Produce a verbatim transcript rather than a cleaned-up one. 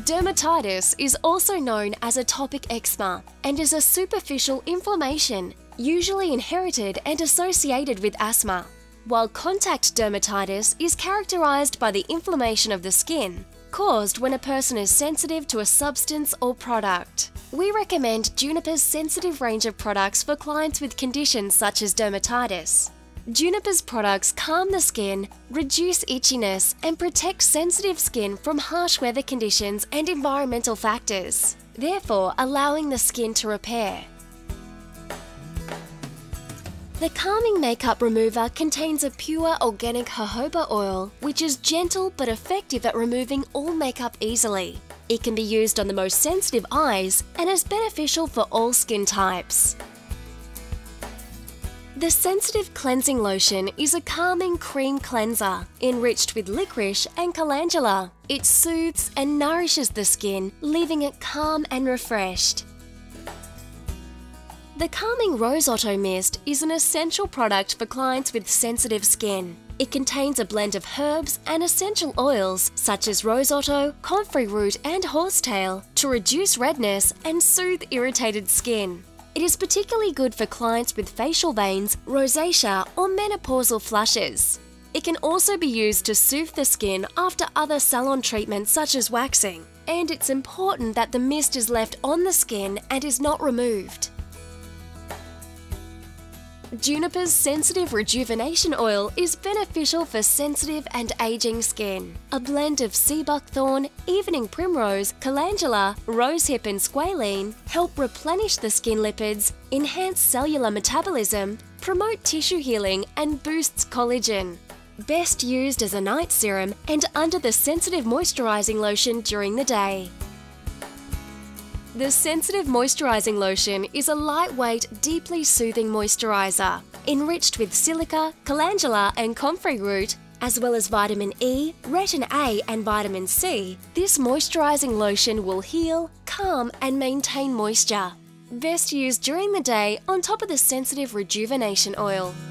Dermatitis is also known as atopic eczema and is a superficial inflammation, usually inherited and associated with asthma, while contact dermatitis is characterized by the inflammation of the skin, caused when a person is sensitive to a substance or product. We recommend Juniper's sensitive range of products for clients with conditions such as dermatitis. Juniper's products calm the skin, reduce itchiness, and protect sensitive skin from harsh weather conditions and environmental factors, therefore allowing the skin to repair. The Calming Makeup Remover contains a pure organic jojoba oil, which is gentle but effective at removing all makeup easily. It can be used on the most sensitive eyes and is beneficial for all skin types. The Sensitive Cleansing Lotion is a calming cream cleanser, enriched with licorice and calendula. It soothes and nourishes the skin, leaving it calm and refreshed. The Calming Rose Otto Mist is an essential product for clients with sensitive skin. It contains a blend of herbs and essential oils such as rose otto, comfrey root and horsetail to reduce redness and soothe irritated skin. It is particularly good for clients with facial veins, rosacea or menopausal flushes. It can also be used to soothe the skin after other salon treatments such as waxing, and it's important that the mist is left on the skin and is not removed. Juniper's Sensitive Rejuvenation Oil is beneficial for sensitive and aging skin. A blend of sea buckthorn, evening primrose, calendula, rosehip and squalene help replenish the skin lipids, enhance cellular metabolism, promote tissue healing and boosts collagen. Best used as a night serum and under the sensitive moisturizing lotion during the day. The Sensitive Moisturizing Lotion is a lightweight, deeply soothing moisturizer, enriched with silica, calendula and comfrey root, as well as vitamin E, retin A and vitamin C. This moisturizing lotion will heal, calm and maintain moisture. Best used during the day on top of the Sensitive Rejuvenation Oil.